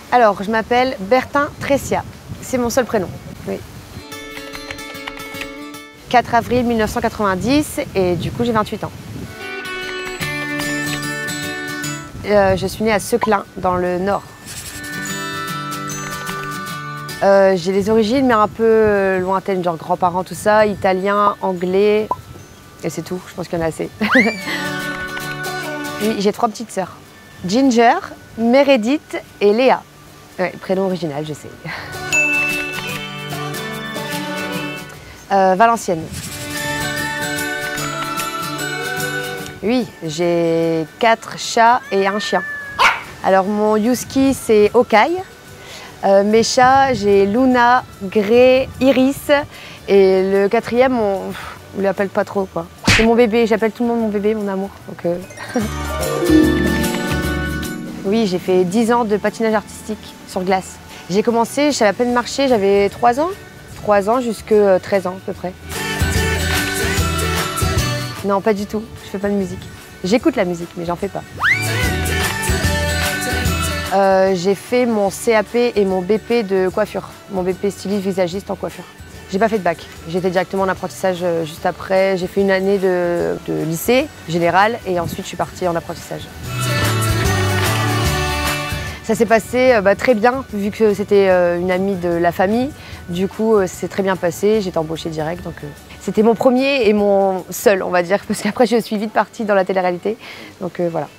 Alors, je m'appelle Bertin Tressia. C'est mon seul prénom. Oui. 4 avril 1990 et du coup, j'ai 28 ans. Je suis née à Seclin, dans le Nord. J'ai des origines, mais un peu lointaines, genre grands-parents, tout ça, italien, anglais, et c'est tout, je pense qu'il y en a assez. Oui, j'ai 3 petites sœurs. Ginger, Meredith et Léa. Ouais, prénom original, je sais. Valenciennes. Oui, j'ai 4 chats et un chien. Alors mon Husky, c'est Okai. Mes chats, j'ai Luna, Grey, Iris. Et le 4e, on ne l'appelle pas trop, quoi. C'est mon bébé, j'appelle tout le monde mon bébé, mon amour. Donc, Oui, j'ai fait 10 ans de patinage artistique sur glace. J'ai commencé, je savais à peine marcher, j'avais 3 ans. 3 ans jusqu'à 13 ans à peu près. Non, pas du tout, je fais pas de musique. J'écoute la musique, mais j'en fais pas. J'ai fait mon CAP et mon BP de coiffure. Mon BP styliste visagiste en coiffure. J'ai pas fait de bac. J'étais directement en apprentissage juste après. J'ai fait une année de lycée général et ensuite je suis partie en apprentissage. Ça s'est passé très bien, vu que c'était une amie de la famille. Du coup, c'est très bien passé, j'étais embauchée direct. Donc, c'était mon premier et mon seul, on va dire, parce qu'après, je suis vite partie dans la télé-réalité. Donc, voilà.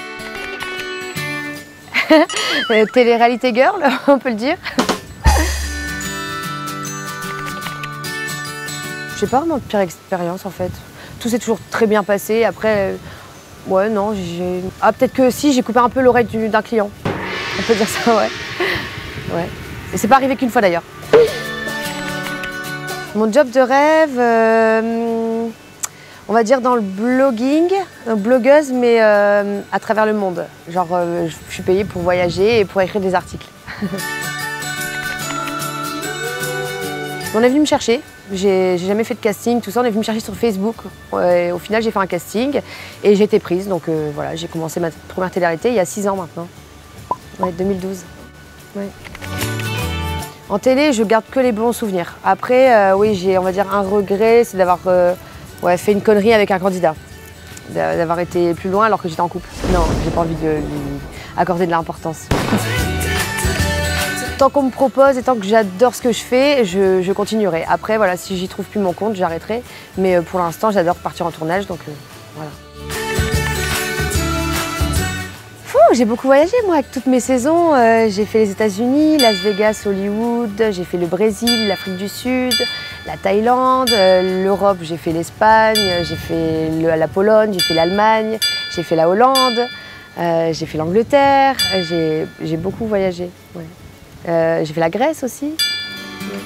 Télé-réalité girl, on peut le dire. J'ai pas vraiment de pire expérience, en fait. Tout s'est toujours très bien passé. Après, ouais, non, j'ai... Ah, peut-être que si, j'ai coupé un peu l'oreille d'un client. On peut dire ça, ouais. Ouais. Et c'est pas arrivé qu'une fois d'ailleurs. Mon job de rêve, on va dire dans le blogging, blogueuse, mais à travers le monde. Genre, je suis payée pour voyager et pour écrire des articles. On est venu me chercher. J'ai jamais fait de casting, tout ça. On est venu me chercher sur Facebook. Et au final, j'ai fait un casting et j'ai été prise. Donc voilà, j'ai commencé ma première télé-réalité il y a 6 ans maintenant. Ouais, 2012. Ouais. En télé, je garde que les bons souvenirs. Après, oui, j'ai, on va dire, un regret, c'est d'avoir fait une connerie avec un candidat. D'avoir été plus loin alors que j'étais en couple. Non, j'ai pas envie de lui accorder de l'importance. Tant qu'on me propose et tant que j'adore ce que je fais, je continuerai. Après, voilà, si j'y trouve plus mon compte, j'arrêterai. Mais pour l'instant, j'adore partir en tournage, donc voilà. J'ai beaucoup voyagé, moi, avec toutes mes saisons. J'ai fait les États-Unis, Las Vegas, Hollywood, j'ai fait le Brésil, l'Afrique du Sud, la Thaïlande, l'Europe, j'ai fait l'Espagne, j'ai fait la Pologne, j'ai fait l'Allemagne, j'ai fait la Hollande, j'ai fait l'Angleterre, j'ai beaucoup voyagé. Ouais. J'ai fait la Grèce aussi. Ouais.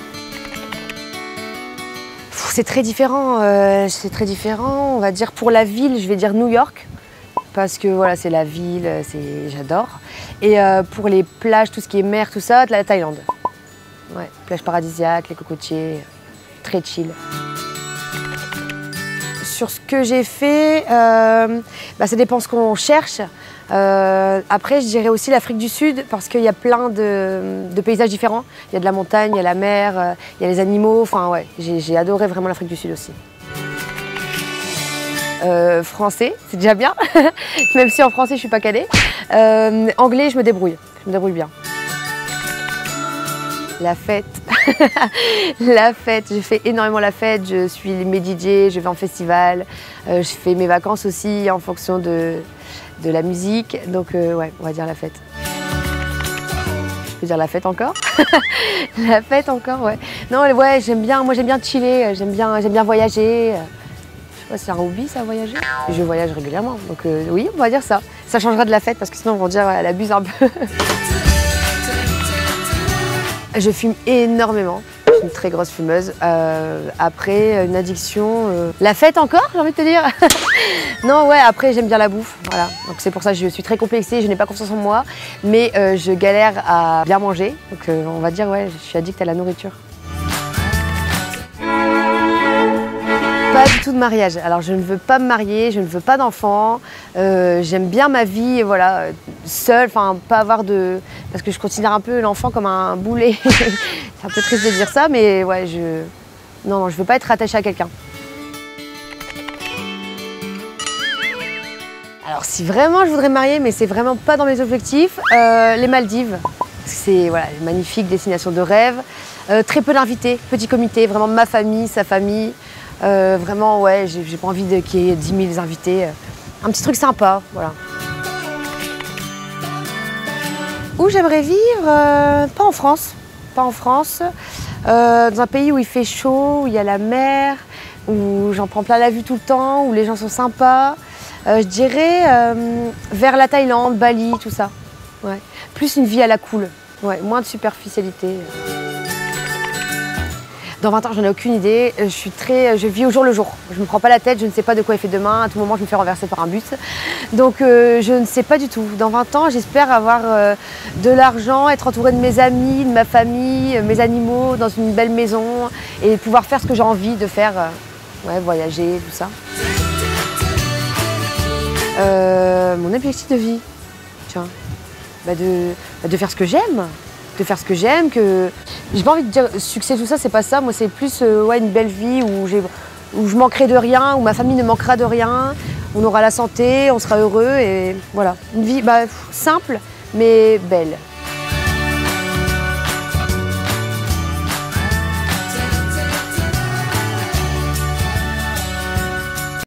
C'est très différent, on va dire pour la ville, je vais dire New York. Parce que voilà, c'est la ville, j'adore. Et pour les plages, tout ce qui est mer, tout ça, de la Thaïlande. Ouais, plage paradisiaque, les cocotiers, très chill. Sur ce que j'ai fait, ça dépend ce qu'on cherche. Après, je dirais aussi l'Afrique du Sud, parce qu'il y a plein de paysages différents. Il y a de la montagne, il y a la mer, il y a les animaux. Enfin, ouais, j'ai adoré vraiment l'Afrique du Sud aussi. Français, c'est déjà bien, même si en français je suis pas calée. Anglais, je me débrouille bien. La fête, la fête, je fais énormément la fête, je suis mes DJ, je vais en festival, je fais mes vacances aussi en fonction de la musique, donc ouais, on va dire la fête. Je peux dire la fête encore. La fête encore, ouais. Non, ouais, moi j'aime bien chiller, j'aime bien voyager. C'est un hobby, ça, voyager. Et je voyage régulièrement, donc oui, on va dire ça. Ça changera de la fête, parce que sinon, on va dire elle abuse un peu. Je fume énormément. Je suis une très grosse fumeuse. Après, une addiction... La fête encore, j'ai envie de te dire. Non, ouais, après, j'aime bien la bouffe. Voilà. Donc c'est pour ça que je suis très complexée, je n'ai pas confiance en moi. Mais je galère à bien manger. Donc on va dire, ouais, je suis addict à la nourriture. Pas du tout de mariage. Alors je ne veux pas me marier, je ne veux pas d'enfants. J'aime bien ma vie, voilà, seule, enfin pas avoir de... Parce que je considère un peu l'enfant comme un boulet. C'est un peu triste de dire ça, mais ouais, non, je veux pas être attachée à quelqu'un. Alors si vraiment je voudrais me marier, mais c'est vraiment pas dans mes objectifs, les Maldives. C'est voilà, une magnifique destination de rêve. Très peu d'invités, petit comité, vraiment ma famille, sa famille. Vraiment, ouais, j'ai pas envie qu'il y ait 10 000 invités. Un petit truc sympa, voilà. Où j'aimerais vivre? Pas en France. Pas en France. Dans un pays où il fait chaud, où il y a la mer, où j'en prends plein la vue tout le temps, où les gens sont sympas. Je dirais vers la Thaïlande, Bali, tout ça. Ouais. Plus une vie à la cool. Ouais, moins de superficialité. Dans 20 ans, j'en ai aucune idée. Je vis au jour le jour. Je ne me prends pas la tête, je ne sais pas de quoi il fait demain. À tout moment, je me fais renverser par un bus. Donc, je ne sais pas du tout. Dans 20 ans, j'espère avoir de l'argent, être entourée de mes amis, de ma famille, mes animaux, dans une belle maison et pouvoir faire ce que j'ai envie de faire. Ouais, voyager, tout ça. Mon objectif de vie, tiens, de faire ce que j'aime. De faire ce que j'aime, que j'ai pas envie de dire succès, tout ça, c'est pas ça. Moi, c'est plus ouais, une belle vie où je manquerai de rien, où ma famille ne manquera de rien, on aura la santé, on sera heureux et voilà. Une vie simple, mais belle.